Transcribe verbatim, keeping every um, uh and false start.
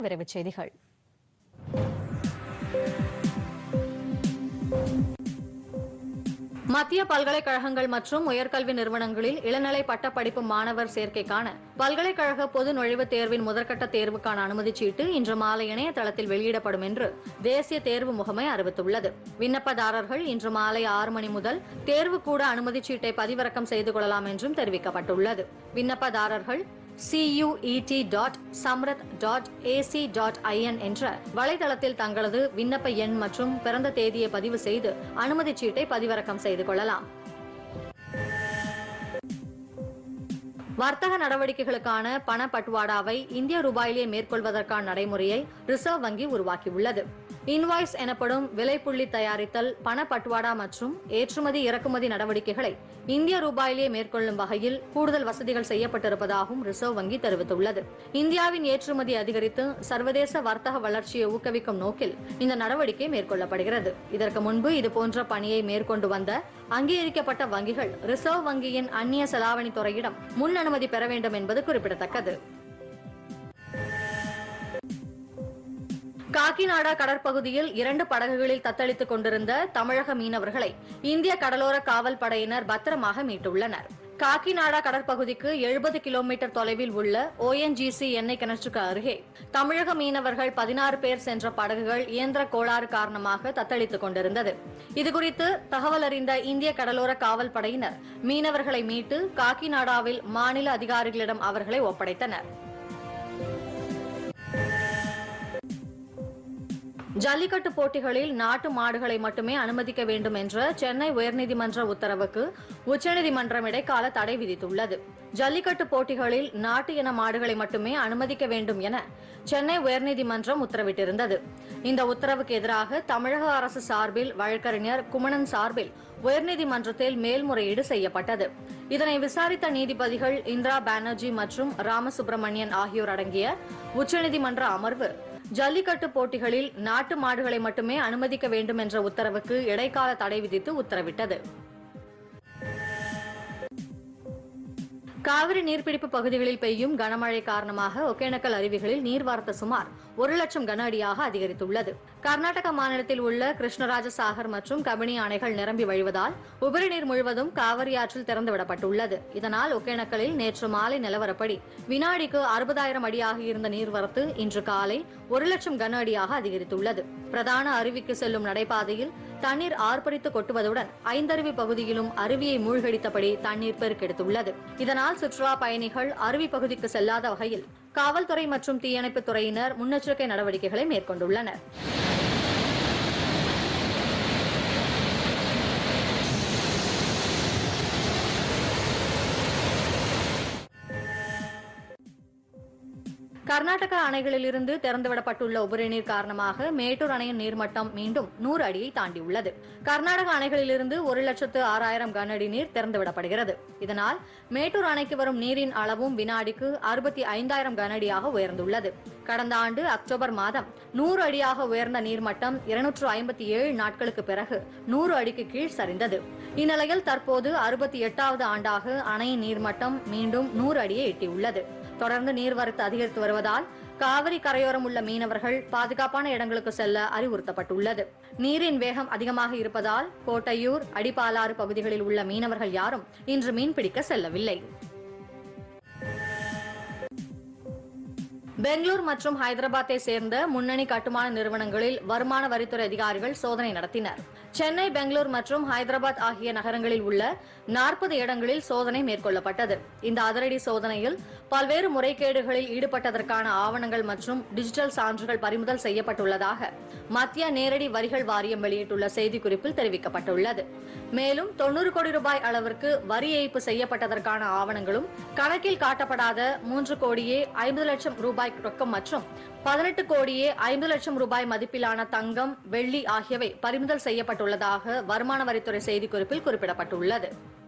விரைவுச் செய்திகள். மத்திய பல்கலைக்கழகங்கள் மற்றும் உயர்கல்வி நிறுவனங்களில் இளநிலை பட்டப்படிப்பு மாணவர் சேர்க்கைக்கான பல்கலைக்கழக பொது நுழைவுத் தேர்வின் முதற்கட்ட தேர்வுக்கான அனுமதிச் சீட்டு இன்று மாலை இணையதளத்தில் வெளியிடப்படும் என்று தேசிய தேர்வு முகமை அறிவித்துள்ளது. விண்ணப்பதாரர்கள் இன்று மாலை ஆறு மணி முதல் தேர்வுக்கூட அனுமதிச் சீட்டை பதிவிறக்கம் செய்து கொள்ளலாம் என்றும் தெரிவிக்கப்பட்டுள்ளது. விண்ணப்பதாரர்கள் CUET dot Samarth dot AC dot IN என்ற வலைதளத்தில் தங்களது விண்ணப்ப எண் மற்றும் பிறந்த தேதியை பதிவு செய்து அனுமதிச் சீட்டை பதிவிறக்கம் செய்து கொள்ளலாம். வர்த்தக நடவடிக்கைகளுக்கான பண பட்டுவாடாவை இந்திய ரூபாயிலே மேற்கொள்வதற்கான நடைமுறையை ரிசர்வ் வங்கி உருவாக்கியுள்ளது. இன்வாய்ஸ் எனப்படும் விலைப்புள்ளி தயாரித்தல், பண பட்டுவாடா மற்றும் ஏற்றுமதி இறக்குமதி நடவடிக்கைகளை இந்திய ரூபாயிலே மேற்கொள்ளும் வகையில் கூடுதல் வசதிகள் செய்யப்பட்டிருப்பதாகவும் ரிசர்வ் வங்கி தெரிவித்துள்ளது. இந்தியாவின் ஏற்றுமதி அதிகரித்து சர்வதேச வர்த்தக வளர்ச்சியை ஊக்குவிக்கும் நோக்கில் இந்த நடவடிக்கை மேற்கொள்ளப்படுகிறது. இதற்கு முன்பு இதுபோன்ற பணியை மேற்கொண்டு வந்த அங்கீகரிக்கப்பட்ட வங்கிகள் ரிசர்வ் வங்கியின் அந்நிய செலாவணி துறையிடம் முன் அனுமதி பெற வேண்டும் என்பது குறிப்பிடத்தக்கது. காக்கிநாடா கடற்பகுதியில் இரண்டு படகுகளில் தத்தளித்துக் கொண்டிருந்த தமிழக மீனவர்களை இந்திய கடலோர காவல் படையினர் பத்திரமாக மீட்டுள்ளனர். காக்கிநாடா கடற்பகுதிக்கு எழுபது கிலோமீட்டர் தொலைவில் உள்ள ஓஎன்ஜிசி எண்ணெய் கிணற்றுக்கு அருகே தமிழக மீனவர்கள் பதினாறு பேர் சென்ற படகுகள் இயந்திர கோளாறு காரணமாக தத்தளித்துக் கொண்டிருந்தது. இதுகுறித்து தகவல் அறிந்த இந்திய கடலோர காவல் படையினர் மீனவர்களை மீட்டு காக்கிநாடாவில் மாநில அதிகாரிகளிடம் அவர்களை ஒப்படைத்தனர். ஜல்லிக்கட்டு போட்டிகளில் நாட்டு மாடுகளை மட்டுமே அனுமதிக்க வேண்டும் என்ற சென்னை உயர்நீதிமன்ற உத்தரவுக்கு உச்சநீதிமன்றம் இடைக்கால தடை விதித்துள்ளது. ஜல்லிக்கட்டு போட்டிகளில் நாட்டு இன மாடுகளை மட்டுமே அனுமதிக்க வேண்டும் என சென்னை உயர்நீதிமன்றம் உத்தரவிட்டிருந்தது. இந்த உத்தரவுக்கு எதிராக தமிழக அரசு சார்பில் வழக்கறிஞர் குமணன் சார்பில் உயர்நீதிமன்றத்தில் மேல்முறையீடு செய்யப்பட்டது. இதனை விசாரித்த நீதிபதிகள் இந்திரா பானர்ஜி மற்றும் ராமசுப்பிரமணியன் ஆகியோர் அடங்கிய உச்சநீதிமன்ற அமர்வு ஜல்லிக்கட்டு போட்டிகளில் நாட்டு மாடுகளை மட்டுமே அனுமதிக்க வேண்டும் என்ற உத்தரவுக்கு இடைக்கால தடை விதித்து உத்தரவிட்டது. காவிரி நீர்பிடிப்பு பகுதிகளில் பெய்யும் கனமழை காரணமாக ஒகேனக்கல் அருவிகளில் நீர்வரத்து சுமார் ஒரு லட்சம் கன அடியாக அதிகரித்துள்ளது. கர்நாடக மாநிலத்தில் உள்ள கிருஷ்ணராஜ சாகர் மற்றும் கபினி அணைகள் நிரம்பி வழிவதால் உபரி நீர் முழுவதும் காவிரி ஆற்றில் திறந்துவிடப்பட்டுள்ளது. இதனால் ஒகேனக்கலில் நேற்று மாலை நிலவரப்படி வினாடிக்கு அறுபதாயிரம் அடியாக இருந்த நீர்வரத்து இன்று காலை ஒரு லட்சம் கன அடியாக அதிகரித்துள்ளது. பிரதான அருவிக்கு செல்லும் நடைபாதையில் தண்ணீர் ஆர்ப்பரித்து கொட்டுவதுடன் ஐந்தருவி பகுதியிலும் அருவியை மூழ்கடித்தபடி தண்ணீர் பெருக்கெடுத்துள்ளது. இதனால் சுற்றுலா பயணிகள் அருவி பகுதிக்கு செல்லாத வகையில் காவல்துறை மற்றும் தீயணைப்புத் துறையினர் முன்னெச்சரிக்கை நடவடிக்கைகளை மேற்கொண்டுள்ளனர். கர்நாடக அணைகளிலிருந்து திறந்துவிடப்பட்டுள்ள உபரிநீர் காரணமாக மேட்டூர் அணையின் நீர்மட்டம் மீண்டும் நூறு அடியை தாண்டியுள்ளது. கர்நாடக அணைகளிலிருந்து ஒரு லட்சத்து ஆறாயிரம் கன அடி நீர் திறந்துவிடப்படுகிறது. இதனால் மேட்டூர் அணைக்கு வரும் நீரின் அளவும் வினாடிக்கு அறுபத்தி ஐந்தாயிரம் கன அடியாக உயர்ந்துள்ளது. கடந்த ஆண்டு அக்டோபர் மாதம் நூறு அடியாக உயர்ந்த நீர்மட்டம் இருநூற்று ஐம்பத்தி ஏழு நாட்களுக்கு பிறகு நூறு அடிக்கு கீழ் சரிந்தது. இந்நிலையில் தற்போது அறுபத்தி எட்டாவது ஆண்டாக அணையின் நீர்மட்டம் மீண்டும் நூறு அடியை எட்டியுள்ளது. தொடர்ந்து நீர்வரத்து அதிகரித்து வருவதால் காவிரி கரையோரம் உள்ள மீனவர்கள் பாதுகாப்பான இடங்களுக்கு செல்ல அறிவுறுத்தப்பட்டுள்ளது. நீரின் வேகம் அதிகமாக இருப்பதால் கோட்டையூர், அடிப்பாலாறு பகுதிகளில் உள்ள மீனவர்கள் யாரும் இன்று மீன்பிடிக்க செல்லவில்லை. பெங்களூர் மற்றும் ஹைதராபாத்தை சேர்ந்த முன்னணி கட்டுமான நிறுவனங்களில் வருமான வரித்துறை அதிகாரிகள் சோதனை நடத்தினர். சென்னை, பெங்களூர் மற்றும் ஹைதராபாத் ஆகிய நகரங்களில் உள்ள நாற்பது இடங்களில் சோதனை மேற்கொள்ளப்பட்டது. இந்த அதிரடி சோதனையில் பல்வேறு முறைகேடுகளில் ஈடுபட்டதற்கான ஆவணங்கள் மற்றும் டிஜிட்டல் சான்றுகள் பறிமுதல் செய்யப்பட்டுள்ளதாக மத்திய நேரடி வரிகள் வாரியம் வெளியிட்டுள்ள செய்திக்குறிப்பில் தெரிவிக்கப்பட்டுள்ளது. மேலும் தொன்னூறு கோடி ரூபாய் அளவிற்கு வரி ஏய்ப்பு செய்யப்பட்டதற்கான ஆவணங்களும், கணக்கில் காட்டப்படாத மூன்று கோடியே ஐம்பது லட்சம் ரூபாய் ரொக்கம் மற்றும் பதினெட்டு கோடியே ஐம்பது லட்சம் ரூபாய் மதிப்பிலான தங்கம், வெள்ளி ஆகியவை பறிமுதல் செய்யப்பட்டுள்ளதாக வருமான வரித்துறை செய்திக்குறிப்பில் குறிப்பிடப்பட்டுள்ளது.